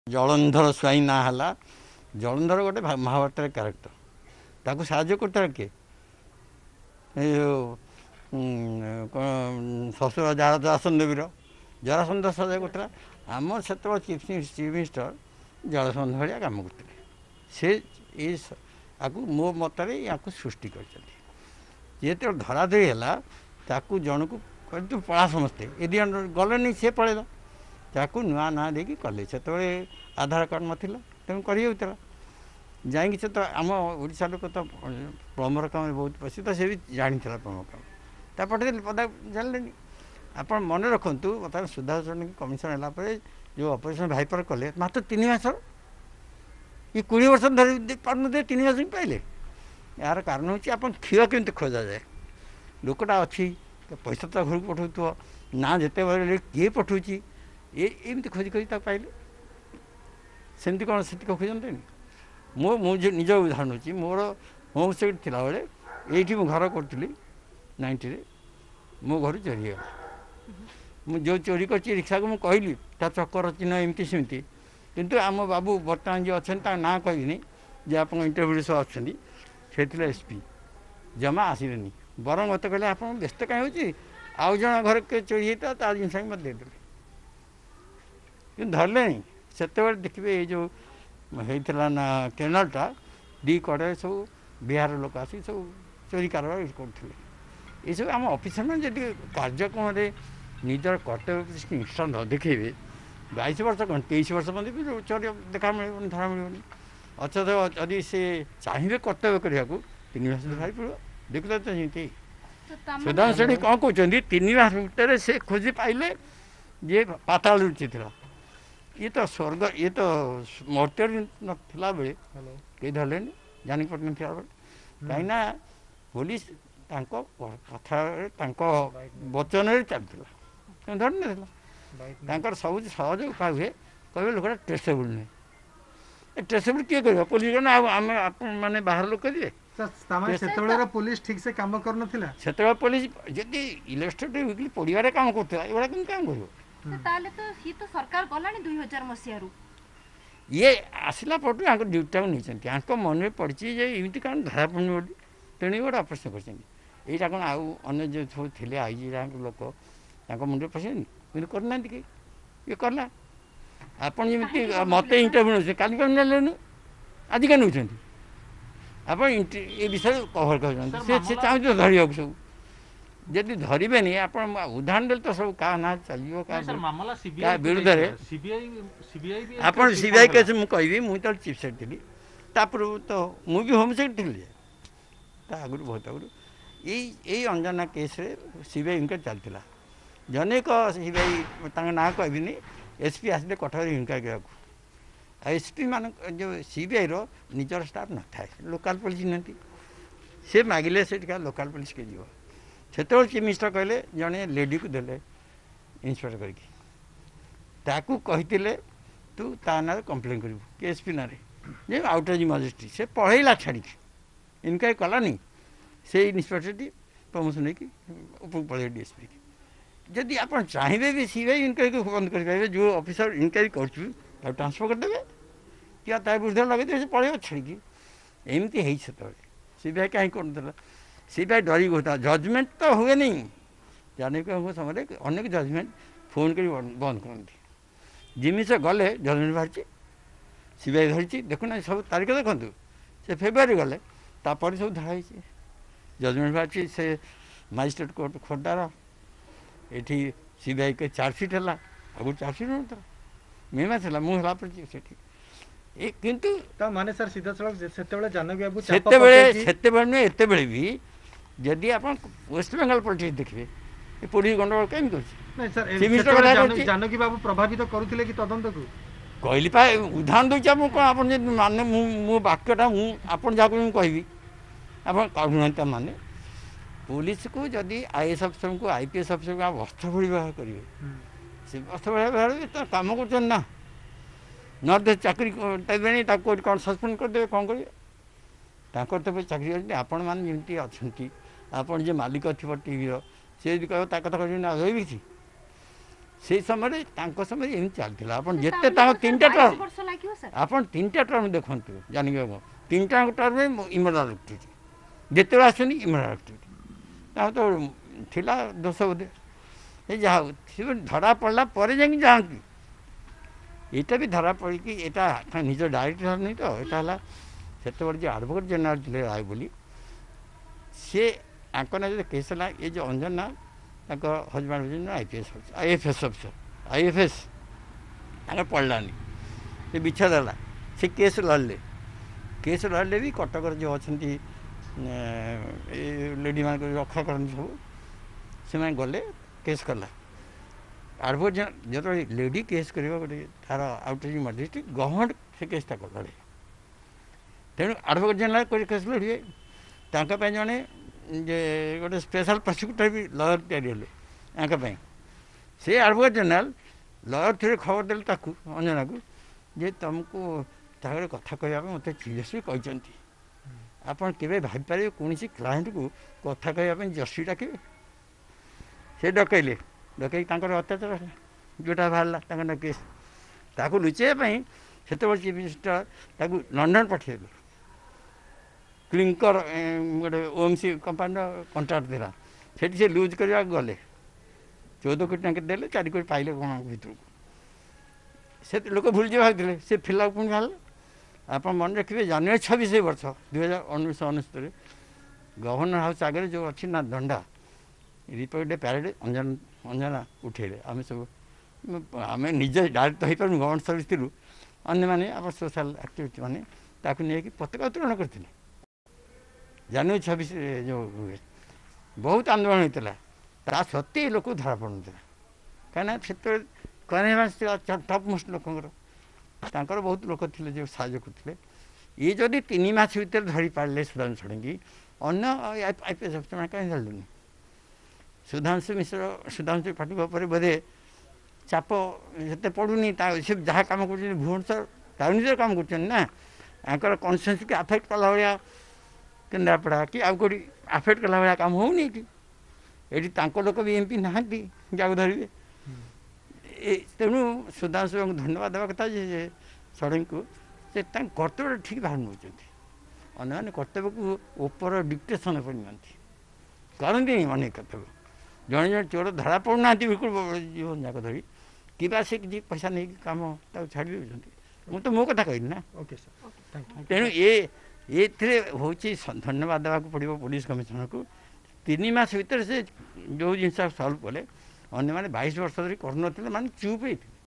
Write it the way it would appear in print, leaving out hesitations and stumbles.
जलंधर स्वाई ना है जलंधर गोटे महाभारत क्यारेक्टर ताको साहय करता किए शशुर जरासन देवीर जरासंध साहय करता आम से चीफ मिनिस्टर जरासंध भाया कम करते से मो मत या सृष्टि कर धरा धरी है जन को तू पढ़ा समस्ते ये गले सी पड़ेगा ताकू नुआ ना देकी कले से आधार कार्ड नाला तेणु कर जाइए से तो आम ओडिशा लोक तो प्लम्बर काम बहुत प्रसिद्ध से भी जानी प्लम्बर काम तापटे पदा जानले आप मन रखु बर्तमान सुधाचरण कमिशन है जो ऑपरेशन भाइपर कले मात्र 3 मास ये 20 वर्ष धरी पारे 3 मास पाइले यार कारण हूँ आप क्षीर केमती खोजा जाए लोकटा अच्छी पैसा तो घर को पठाऊ ना जिते बड़े किए पठाऊँ ये एमती खोजी खोजी पाइले सेमती कौन से खोजते मुझे निज उदाहरण हो मोर होम सेक्रेटरी थिला बेले ये घर करी 90 मो घर चोरी गला जो चोरी कर रिक्शा को मुझे कहली चक्कर चिन्ह एमती सेमती किंतु आम बाबू बर्तमान जो अच्छा ना कहनी जे आप इंटरव्यू सब अच्छा से एसपी जमा आसलेनी बर मत कहले आप व्यस्त कहीं हो आउ जन घर के चोरी होता ता जिन मत देदेले कि धरले नहीं से देखिए ये जो होता ना केनालटा दी कड़े सब बिहार लोक आसी सब चोरी कारबार करते ये सब आम अफिसर मैंने जी कार्यक्रम निजर कर्तव्य निष्ठा न देखे 22 वर्ष कौन 23 वर्ष मध्य भी चोरी देखा मिले धरा मिलनी अच्छा तो यदि से चाहिए कर्तव्य करने को 3 मास भाई पड़ो देखते तो जमी सुधांशु श्रेणी कौन कहते 3 मास भितर से खोजी पाइले जे पाताल रुचि था ये तो स्वर्ग ये तो मर्त्य ना बेले कई धरले जानी पड़ना बेले कहीं पुलिस कथा वचन चलता धर ना सब सहज उपाय हुए कहे लोकटा ट्रेसेबल नुहे ट्रेसेबल किए कर पुलिस आम मैंने बाहर लोक करेंगे पुलिस ठीक से काम कर से पुलिस जदि इलेक्ट्रिसिटी वीकली पड़िया काम करता ये कम काम कर तो सरकार गलानी 2000 मसीह ये आसला पटू यहाँ ड्यूटा नहीं मन में पड़ी एमती कौन धरा पड़नी बोली तेणु गोटे ऑपरेशन कर कौन आउ अन्य जो सब थे आई लोक मुंडे पशेनि कि करना कि ये कला आपड़ जमी मत इंटरव्यू नौ का ना आज क्या नौ आप ये विषय कभर कर चाहते धरिया सब जदि धरवे नहीं आप उदाहरण दे तो सब क्या ना चलो क्या विरुद्ध आप सीबीआई केस मुझे कहि मुझे चीफ सेक्रेटरी पूर्व तो मुझे होम सेक्रेटरी आगुरी बहुत आगुरी यही अंजना केस सीबीआई इनक्वारी चलता जनेक सीबीआई ना कहनी एसपी आसते कटक इनक्वारी कराया एसपी मान जो सीबीआई निजर स्टाफ न था लोकाल पुलिस नहीं सी मागिले से लोकाल पुलिस के जीव से चीफ मिनिस्टर कहले जड़े लेडी को देले इन्सपेक्टर करके कही तू ता ना कंप्लेन करू कि एसपी ना आउटराइज मजिस्ट्रेट से पढ़ेला छाड़ी इनक्वारी कलानी से इन्सपेक्टर प्रमोशन नहीं पढ़े डीएसपी जदि आप चाहिए भी सीबीआई इनक्वारी को बंद कर जो ऑफिसर इनक्वारी कर ट्रांसफर करदे क्या विरुद्ध लगे से पढ़े छाड़ी एमती है सीबीआई कहीं कर सीबीआई डरी होता जजमेंट तो हुए नहीं जाने को समय अनेक जजमेंट फोन कर बंद करती जिमी से गले जजमेंट बाहरी सीबीआई धरी देखुना सब तारीख देखूँ से फेब्रुआरी गले तापर सब धराई जजमेंट बाहरी से मजिस्ट्रेट कोर्ट खोर्धार ये सीबीआई के चार्जसीट है आगुरी चार्जसीट होता मे मास है मुझे पड़ी किंतु माने सर सीधा सड़क जानकी बाबू से एत भी जदि आप वेस्ट बेंगल पॉलिटिक्स देखिए पुलिस गंडगोल कहीं कर जानकी बाबू प्रभावित करुले कि तदंत को कहली पा उदाहरण दूसरी आप माने मो वाक्यटा आप कहि आप माने पुलिस को जदि आईएएस अफिसर को आईपीएस अफिसर को आप वस्त्र व्यवहार करेंगे से वस्त्र व्यवहार तो कम कर ना न चाकरी देवे कौन सस्पेंड करदे कौन करेंगे तो चाकरी आपण मैंने जमी अच्छा आपड़ जो मालिक थी टीवी से कह कथा रही से समय एम चलता आप जिते तीन टर्म वर्ष लागो सर आप तीन टर्म देखु जानी तीन टर्म इमराल एक्टिविटी जिते आसुनी इमराल एक्टिविटी तो थिला दोष बोधे जहाँ धरा पड़ा पर जाती यहाँ भी धरा पड़ी यहाँ निज डायरेक्ट नहीं तो यहाँ से जो आडभोकेट जनरल थे राय बोली सी आंकना जो केस है ये जो Anjana husband IFS officer IFS पड़लानी ये बिछादेला से केस लड़ले भी कटक जो अच्छा लेडी मान रक्षा करते सब से गले केस कला आडभोकेट जो लेडी केस कर गोटे तार आउटरीचिंग मजिस्ट्रेट गवर्नमेंट से केसटा लड़े तेणु आडभोकेट जनरल केस लड़े जड़े जे गोटे स्पेशल प्रोसिक्यूटर भी लयर तैयारी से आडभोकेट जनरल लयर थ्रू खबर देले अंजना को जे तुमको ताकर कथा कहवाई मत सीरियसली कहते आपड़ के भाईपारे कौन क्लाएंट को कथा कहवाई जस्टिस डाके से डकैले अत्याचार जोटा बाहर केस ताकू लुचाई से चीफ मिनिस्टर लंडन पठेल क्लिंकर गोटे ओएमसी कंपानी कंट्राक्ट देला से लुज करने गले 14 कोटी टंका देले 4 कोटी पाइले कौन भर से लोक भूल भागते से फिला पुणी बाहर आप मन रखिए जनवरी 26 वर्ष 1969 गवर्नर हाउस आगे जो अच्छी ना दंडा रिपब्लिक डे प्यारेड अंजना उठेले आम सब आम निजे डायरेक्ट हो पार गवर्नमेंट सर्विस थी अन्य मैंने आप सोशल एक्टिविटी मैंने नहीं पताका उत्तोलन करते जनवरी 26 जो हुए बहुत आंदोलन होता ता सत्वे लोक धरा पड़ू कहीं से कहने टप मोस्ट लोकर बहुत लोक थे जो साहय करते ये जदि 3 मास भर धरी पारे सुधांशु षडंगी अन्य आईपीएस अफिसर मैंने कहीं धरलुनि सुधांशु मिश्र सुधांशु पाटिल बोधे चाप जिते पड़ूनी से जहाँ कम कर भुवनेश्वर टाउन कम कर कन्स्टिट्यूएंसी की आफेक्ट कला भाया केन्द्रापड़ा कि आउ कौटी आफेक्ट कला भाया काम होनी ये लोक भी एमपी नहांती जाक धरवे तेणु सुधांशु धन्यवाद देवा कथा जे षडंगी को से कर्तव्य ठीक बाहर नौ अन्य कर्तव्य को ऊपर डिक्टेसन पर नियंती करती अनेक कर्तव्य जड़े जड़े चोर धरा पड़ना बिल्कुल जीवन जाक धरी कि से किसी पैसा नहीं कम छाड़ दे तो मो कथा कहली ना ओके सर तेणु ये हूँ धन्यवाद देवाक पड़ो पुलिस कमिशनर को 3 मास भर से जो जिन सल्व कले अन्य मैंने 22 वर्ष धरी कर चुप